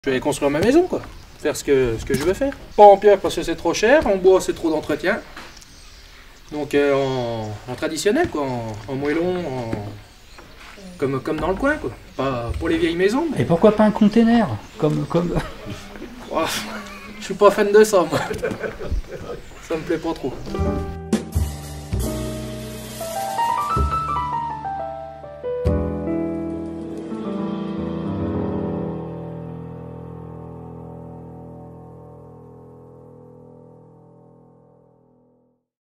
Je vais construire ma maison, quoi. Faire ce que je veux faire. Pas en pierre parce que c'est trop cher, en bois c'est trop d'entretien. Donc en traditionnel, quoi, en moellon, comme dans le coin, quoi. Pas pour les vieilles maisons. Mais... Et pourquoi pas un container comme... Oh, je suis pas fan de ça, moi. Ça me plaît pas trop.